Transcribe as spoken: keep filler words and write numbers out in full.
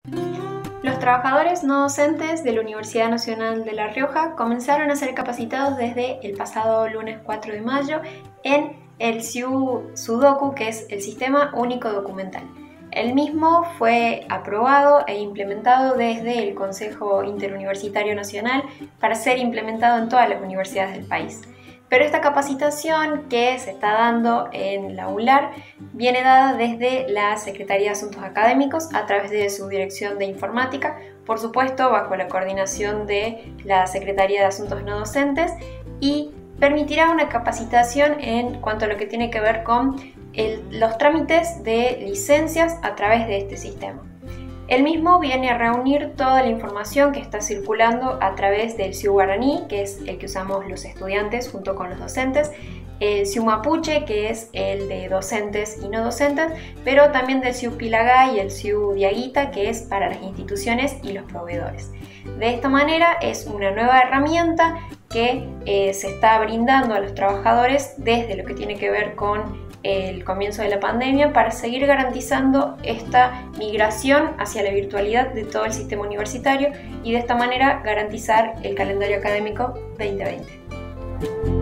Los trabajadores no docentes de la Universidad Nacional de La Rioja comenzaron a ser capacitados desde el pasado lunes cuatro de mayo en el S I U Sudoku, que es el Sistema Único Documental. El mismo fue aprobado e implementado desde el Consejo Interuniversitario Nacional para ser implementado en todas las universidades del país. Pero esta capacitación que se está dando en la U L A R viene dada desde la Secretaría de Asuntos Académicos a través de su Dirección de Informática, por supuesto bajo la coordinación de la Secretaría de Asuntos No Docentes, y permitirá una capacitación en cuanto a lo que tiene que ver con el, los trámites de licencias a través de este sistema. El mismo viene a reunir toda la información que está circulando a través del S I U Guaraní, que es el que usamos los estudiantes junto con los docentes, el S I U Mapuche, que es el de docentes y no docentes, pero también del S I U Pilagá y el S I U Diaguita, que es para las instituciones y los proveedores. De esta manera es una nueva herramienta que eh, se está brindando a los trabajadores desde lo que tiene que ver con el comienzo de la pandemia para seguir garantizando esta migración hacia la virtualidad de todo el sistema universitario y de esta manera garantizar el calendario académico veinte veinte.